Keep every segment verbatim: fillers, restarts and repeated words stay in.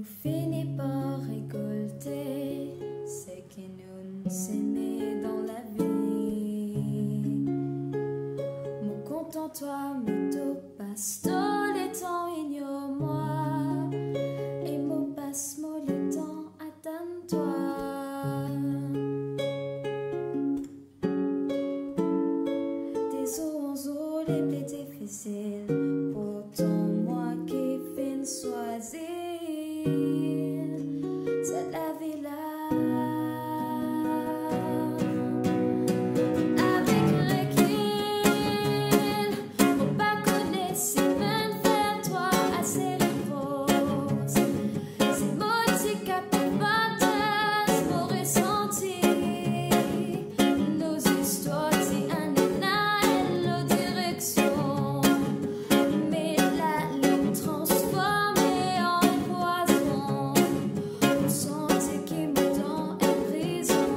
finit par récolter ce que nous s'aimons dans la vie. Mon contente-toi, mais tout passe, tout le temps ignore-moi, et mon passe-moi le temps, attends-toi. Des eaux en eaux, les plus difficiles, pourtant moi qui fin choisir. C'est la vie là. Avec recul, faut pas connaître si même faire toi assez de force. C'est moi qui capte pas mon ressenti. Nos histoires, c'est un élan et nos directions. Mais la lutte transformée en poison. Sentir qui me tend en prison.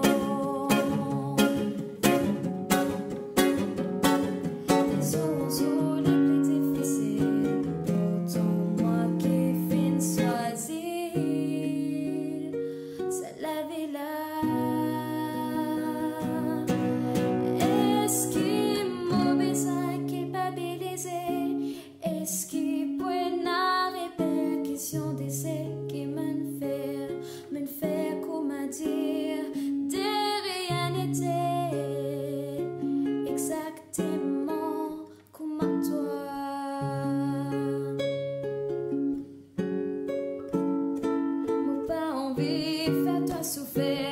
Des eaux en eaux les plus difficiles, pourtant moi qui fin choisir. C'est la vie là. Est-ce qu'il m'a besoin culpabiliser? Est-ce qu'il peut n'a répercussion de ce qui me fait, me fait comment dire, de rien n'était exactement comme toi. M'as pas envie de faire toi souffrir.